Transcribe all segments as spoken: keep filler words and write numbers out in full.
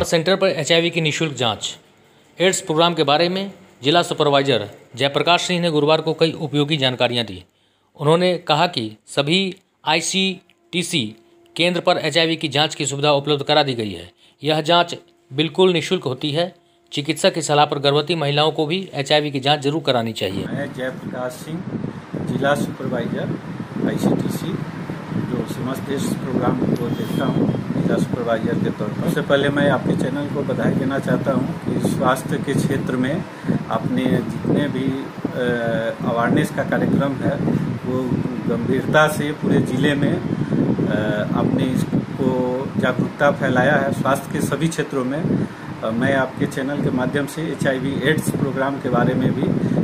Centre पर HIV की निःशुल्क जांच। एड्स प्रोग्राम के बारे में जिला सुपरवाइजर जयप्रकाश सिंह ने गुरुवार को कई उपयोगी जानकारियां दी। उन्होंने कहा कि सभी आईसीटीसी केंद्र पर एचआईवी की जांच की सुविधा उपलब्ध करा दी गई है। यह जांच बिल्कुल निःशुल्क होती है। चिकित्सक की सलाह पर गर्भवती महिलाओं को भी एचआईवी की जांच जरूर करानी चाहिए। मैं जयप्रकाश सिंह, जिला सुपरवाइजर आईसीटीसी, जो समस्त इस प्रोग्राम को देखता हूँ जिला सुपरवाइजर के तौर पर। सबसे पहले मैं आपके चैनल को बधाई देना चाहता हूँ कि स्वास्थ्य के क्षेत्र में आपने जितने भी अवेयरनेस का कार्यक्रम है वो गंभीरता से पूरे ज़िले में आपने इसको जागरूकता फैलाया है। स्वास्थ्य के सभी क्षेत्रों में मैं आपके चैनल के माध्यम से एचआईवी एड्स प्रोग्राम के बारे में भी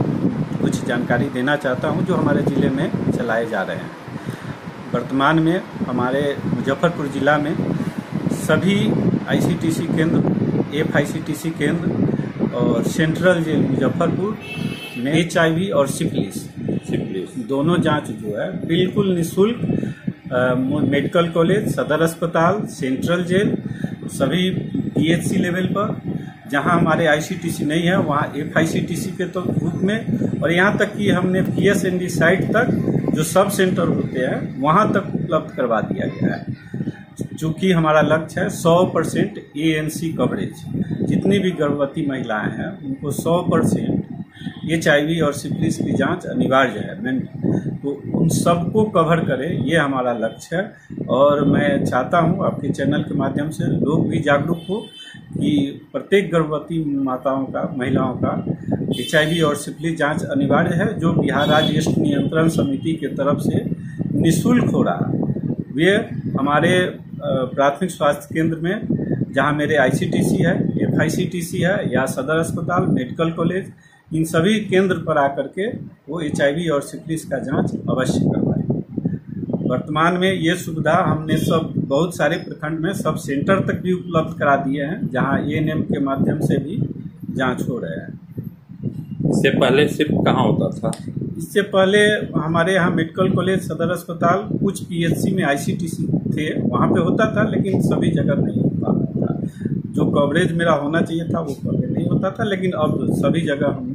कुछ जानकारी देना चाहता हूं जो हमारे ज़िले में चलाए जा रहे हैं। वर्तमान में हमारे मुजफ्फरपुर ज़िला में सभी आईसीटीसी केंद्र, एफआईसीटीसी केंद्र और सेंट्रल जेल मुजफ्फरपुर में एचआईवी और सिफिलिस सिफिलिस दोनों जांच जो है बिल्कुल निःशुल्क मेडिकल कॉलेज, सदर अस्पताल, सेंट्रल जेल, सभी पीएचसी लेवल पर, जहां हमारे आईसीटीसी नहीं है वहां एफआईसीटीसी के तो रूप में, और यहां तक कि हमने पीएसएनडी साइट तक जो सब सेंटर होते हैं वहां तक उपलब्ध करवा दिया गया है। चूँकि हमारा लक्ष्य है सौ परसेंट एएनसी कवरेज। जितनी भी गर्भवती महिलाएं हैं उनको सौ परसेंट एचआईवी और सिफिलिस की जांच अनिवार्य है। मैं तो उन सबको कवर करें, ये हमारा लक्ष्य है। और मैं चाहता हूं आपके चैनल के माध्यम से लोग भी जागरूक हो कि प्रत्येक गर्भवती माताओं का, महिलाओं का एचआईवी और सिफिलिस जांच अनिवार्य है, जो बिहार राज्य एड्स नियंत्रण समिति की तरफ से निःशुल्क हो रहा है। वे हमारे प्राथमिक स्वास्थ्य केंद्र में, जहां मेरे आईसीटीसी है, एफआईसीटीसी है या सदर अस्पताल, मेडिकल कॉलेज, इन सभी केंद्र पर आकर के वो एचआईवी और सिफिलिस का जांच अवश्य करवाएं। वर्तमान में ये सुविधा हमने सब बहुत सारे प्रखंड में सब सेंटर तक भी उपलब्ध करा दिए हैं, जहां एएनएम के माध्यम से भी जांच हो रहे हैं। इससे पहले सिर्फ कहाँ होता था? इससे पहले हमारे यहाँ मेडिकल कॉलेज, सदर अस्पताल, कुछ पीएचसी में आईसीटीसी थे, वहाँ पे होता था, लेकिन सभी जगह नहीं हो पाता था। जो कवरेज मेरा होना चाहिए था वो कवरेज नहीं होता था, लेकिन अब सभी जगह हम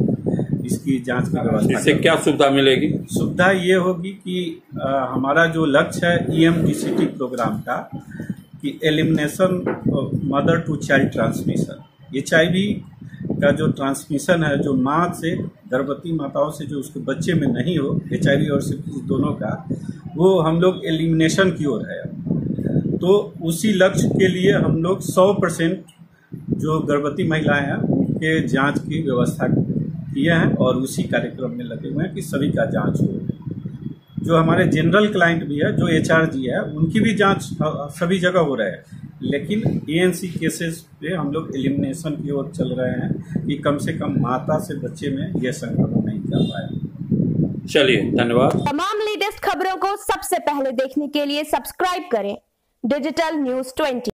इसकी जांच की व्यवस्था। इससे क्या सुविधा मिलेगी? सुविधा ये होगी कि आ, हमारा जो लक्ष्य है ईएमडीसीटी प्रोग्राम का, कि elimination mother to child transmission, HIV का जो ट्रांसमिशन है, जो माँ से, गर्भवती माताओं से जो उसके बच्चे में नहीं हो, एचआईवी और सिफिलिस दोनों का, वो हम लोग एलिमिनेशन की ओर है। तो उसी लक्ष्य के लिए हम लोग सौ परसेंट जो गर्भवती महिलाएं हैं उनके जांच की व्यवस्था किए हैं और उसी कार्यक्रम में लगे हुए हैं कि सभी का जांच हो। जो हमारे जनरल क्लाइंट भी है, जो एचआरजी है, उनकी भी जांच सभी जगह हो रहा है, लेकिन एएनसी केसेस पे हम लोग एलिमिनेशन की ओर चल रहे हैं कि कम से कम माता से बच्चे में यह संक्रमण नहीं कर पाए। चलिए, धन्यवाद। तमाम लेटेस्ट खबरों को सबसे पहले देखने के लिए सब्सक्राइब करें डिजिटल न्यूज़ ट्वेंटी।